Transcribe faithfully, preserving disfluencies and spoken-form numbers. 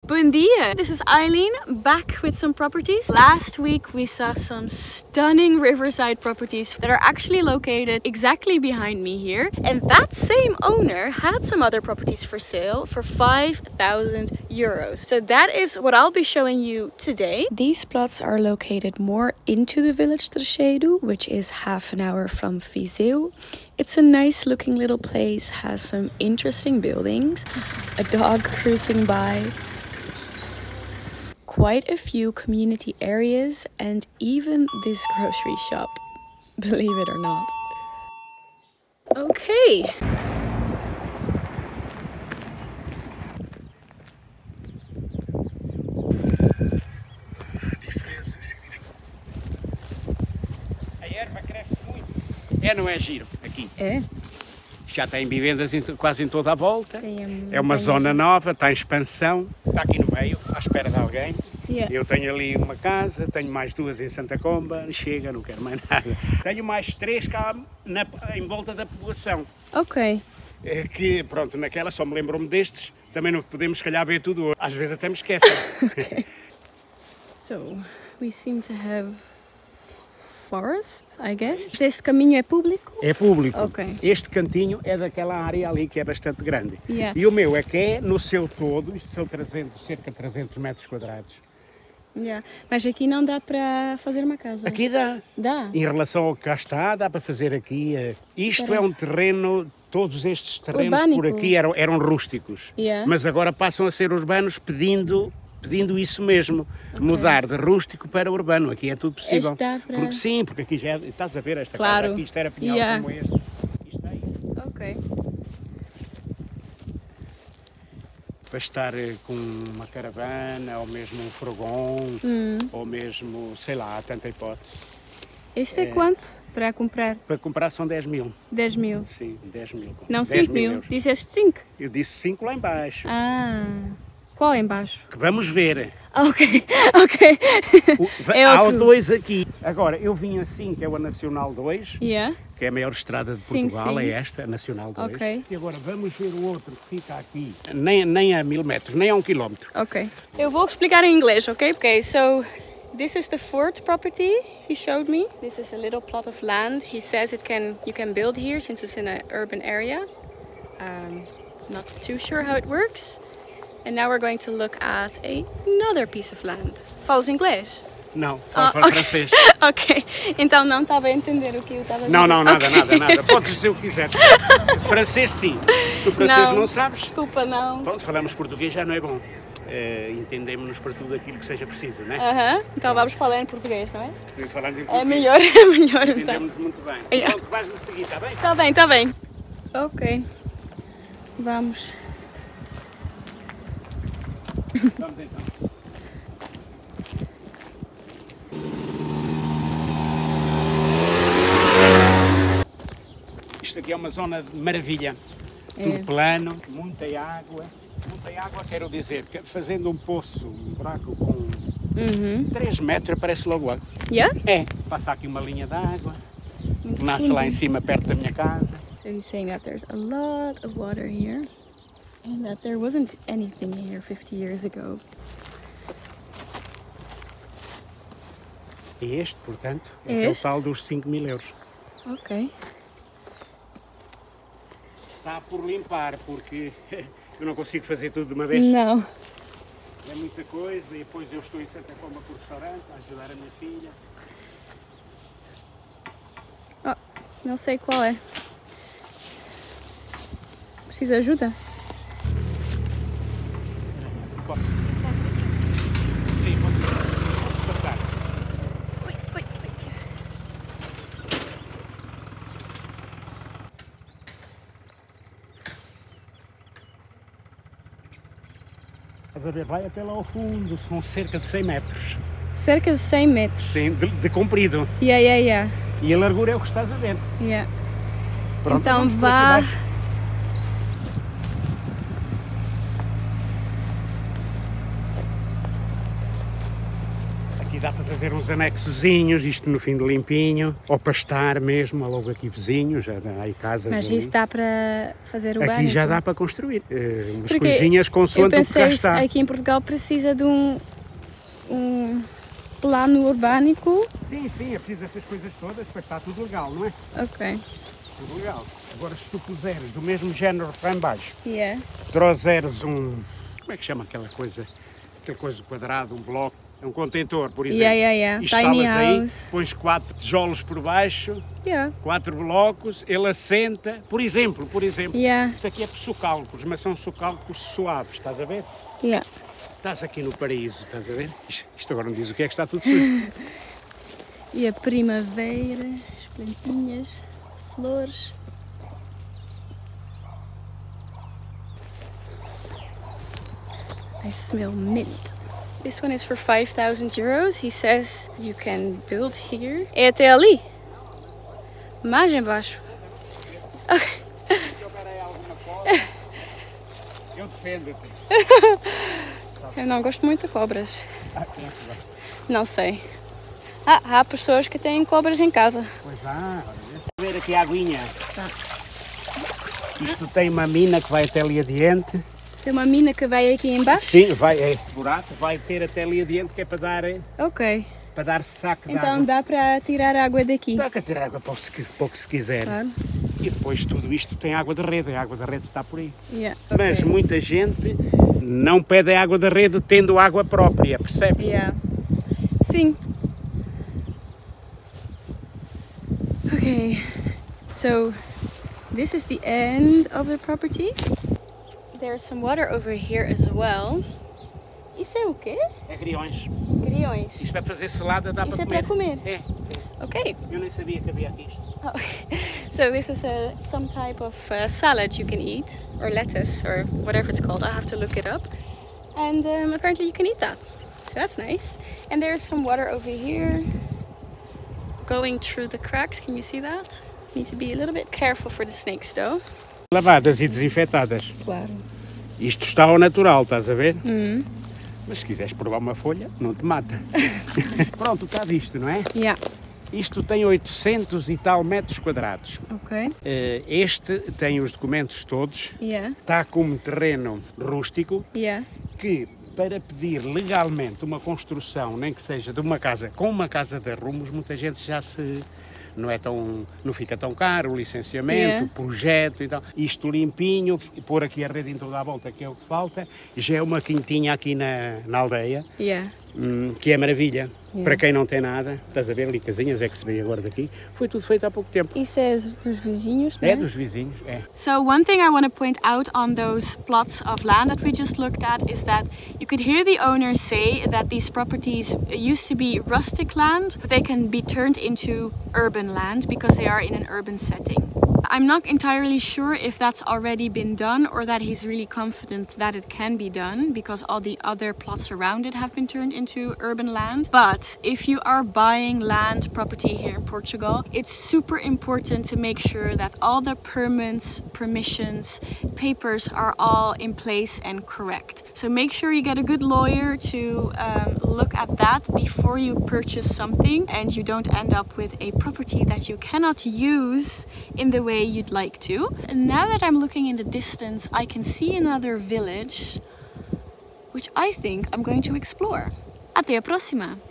Bom dia! This is Eileen, back with some properties. Last week we saw some stunning riverside properties that are actually located exactly behind me here. And that same owner had some other properties for sale for five thousand euros. So that is what I'll be showing you today. These plots are located more into the village Trechedo, which is half an hour from Viseu. It's a nice looking little place, has some interesting buildings, a dog cruising by, quite a few community areas, and even this grocery shop, believe it or not. Okay. A erva cresce muito. É, não é giro aqui? É. Já tem vivendas em, quase em toda a volta. Tem, é uma tem zona mesmo. nova, está em expansão. Está aqui no meio, à espera de alguém. Yeah. Eu tenho ali uma casa, tenho mais duas em Santa Comba. Chega, não quero mais nada. Tenho mais três cá na, em volta da população. Ok. É que, pronto, naquela só me lembro-me destes. Também não podemos, se calhar, ver tudo hoje. Às vezes até me esquecem. Okay. So, we seem to have forest, I guess. Este caminho é público? É público. Ok. Este cantinho é daquela área ali que é bastante grande. Yeah. E o meu é que é no seu todo, isto são trezentos, cerca de trezentos metros quadrados. Yeah. Mas aqui não dá para fazer uma casa? Aqui dá. Dá? Em relação ao que cá está, dá para fazer aqui. eh, Isto Para- é um terreno, todos estes terrenos Urbânico. por aqui eram, eram rústicos. Yeah. Mas agora passam a ser urbanos pedindo, pedindo isso mesmo. Mudar de rústico para urbano. Aqui é tudo possível. Este dá para- Porque sim, porque aqui já é, estás a ver esta Claro. casa aqui, isto era pinhal Yeah. como este. Isto aí. Ok. Para estar eh, com uma caravana, ou mesmo um furgão, Hum. ou mesmo, sei lá, há tanta hipótese. Este é, quanto para comprar? Para comprar são dez mil. dez mil. Sim, dez mil. Não dez cinco mil. euros. Disseste cinco? Eu disse cinco lá em baixo. Ah. Qual é em baixo? Que vamos ver. Ah, ok. Ok. O- É há outro. dois aqui. Agora, eu vim assim, que é o Nacional dois, Yeah. que é a maior estrada de Sim, Portugal, sim. é esta, a Nacional dois. Ok. E agora vamos ver o outro que fica aqui, nem, nem a mil metros, nem a um quilómetro. Ok. Eu vou explicar em inglês, ok? Okay, so this is the fourth property he showed me. This is a little plot of land. He says it can you can build here since it's in an urban area. Um, not too sure how it works. And now we're going to look at a, another piece of land. Falas inglês? Não, fala Ah, para ok. francês. Ok. Então não estava a entender o que eu estava a dizer. Não, não, nada, Ok. nada, nada. Podes dizer o que quiseres. Francês sim. Tu francês não, sabes? Desculpa, não. Pronto, falamos português já não é bom. Uh, Entendemos-nos para tudo aquilo que seja preciso, não é? Aham. Então vamos falar em português, não é? Falamos em É português. melhor, é melhor então. Entendemos muito bem. Yeah. Pronto, vais-me seguir, está bem? Tá bem, tá bem. Ok. Vamos. Vamos então. Isto aqui é uma zona de maravilha. Tudo É. plano, muita água. Muita água, quero dizer, que fazendo um poço, um buraco com Uhum. três metros, aparece logo água. Yeah? É, passa aqui uma linha de água, Muito nasce fundo. lá em cima, perto da minha casa. So he's saying that there's a lot of water here and that there wasn't anything here fifty years ago. E este, portanto, é, É é o este? tal dos cinco mil euros. Ok. Está por limpar, porque eu não consigo fazer tudo de uma vez. Não. É muita coisa e depois eu estou em Santa Comba com o restaurante a ajudar a minha filha. Oh, não sei qual é. Precisa de ajuda? Pode. Sim, pode ser. Pode passar. Ui, ui, ui. Estás a ver? Vai até lá ao fundo, são cerca de cem metros. Cerca de cem metros. Sim, de, de comprido. Yeah, yeah, yeah. E a largura é o que estás a ver. yeah. Pronto, Então vamos por vá. aqui baixo. Aqui dá para fazer uns anexozinhos, isto no fim do limpinho, ou para estar mesmo, logo aqui vizinhos, já há aí casas. Mas ali. isso dá para fazer o Aqui já urbânico? dá para construir, uh, umas Porque coisinhas consoante o que cá eu está. pensei, aqui em Portugal precisa de um, um plano urbânico. Sim, sim, é preciso essas coisas todas para estar tudo legal, não é? Ok. Tudo legal. Agora se tu puseres do mesmo género para em baixo, Yeah. trouxeres um, como é que chama aquela coisa, aquela coisa quadrado, um bloco, um contentor, por exemplo. Yeah, yeah, yeah. Instalas Tiny aí, house. pões quatro tijolos por baixo, Yeah. quatro blocos, ele assenta, por exemplo, por exemplo, Yeah. isto aqui é socálculos, mas são socálculos suaves, estás a ver? Yeah. Estás aqui no paraíso, estás a ver? Isto, isto agora não diz o que é que está tudo sujo. E a primavera, as plantinhas, flores. I smell mint. This one is for five thousand euros. He says you can build here. É até ali. Mais embaixo. Ok. Se houver aí alguma coisa, eu defendo-te. Eu não gosto muito de cobras. Ah, quem é que gosta? Não sei. Ah, há pessoas que têm cobras em casa. Pois há, olha, ver aqui a aguinha. Tá. Isto tem uma mina que vai até ali adiante. Tem uma mina que vai aqui embaixo? Sim, vai, é este buraco, vai ter até ali adiante que é para dar, Ok. para dar saco de Então água. dá para tirar água daqui. Dá para tirar água para o que se, para o que se quiser. Claro. E depois tudo isto tem água da rede, a água da rede está por aí. Yeah. Mas ok. muita gente não pede a água da rede tendo água própria, percebes? Yeah. Sim. Okay. So this is the end of the property. There's some water over here as well. Isso é o quê? É griões. Griões. Isso para fazer salada dá Isso para é comer. para comer? É. Ok. Eu nem sabia que havia aqui isto. Oh. So this is a some type of uh, salad you can eat, or lettuce, or whatever it's called. I have to look it up. And um, apparently you can eat that. So that's nice. And there's some water over here going through the cracks. Can you see that? Need to be a little bit careful for the snakes though. Lavadas e desinfetadas. Claro. Isto está ao natural, estás a ver? Mm. Mas se quiseres provar uma folha, não te mata. Pronto, está visto, não é? Yeah. Isto tem oitocentos e tal metros quadrados. Okay. Eh, Este tem os documentos todos. Yeah. Está como terreno rústico Yeah. que, para pedir legalmente uma construção, nem que seja de uma casa com uma casa de arrumos, muita gente já se... Não, é tão, não fica tão caro o licenciamento, Yeah. o projeto e tal. Isto limpinho, pôr aqui a rede em toda a volta, que é o que falta. Já é uma quintinha aqui na, na aldeia, Yeah. hum, que é maravilha. Yeah. Para quem não tem nada, estás a ver ali casinhas, é que se vê agora daqui. Foi tudo feito há pouco tempo. Isso é dos vizinhos, É né? dos vizinhos, é. So one thing I want to point out on those plots of land that we just looked at is that you could hear the owner say that these properties used to be rustic land, but they can be turned into urban land because they are in an urban setting. I'm not entirely sure if that's already been done or that he's really confident that it can be done because all the other plots around it have been turned into urban land. But if you are buying land property here in Portugal, it's super important to make sure that all the permits, permissions, papers are all in place and correct. So make sure you get a good lawyer to um, look at that before you purchase something and you don't end up with a property that you cannot use in the way you'd like to. And now that I'm looking in the distance, I can see another village, which I think I'm going to explore. Até a próxima!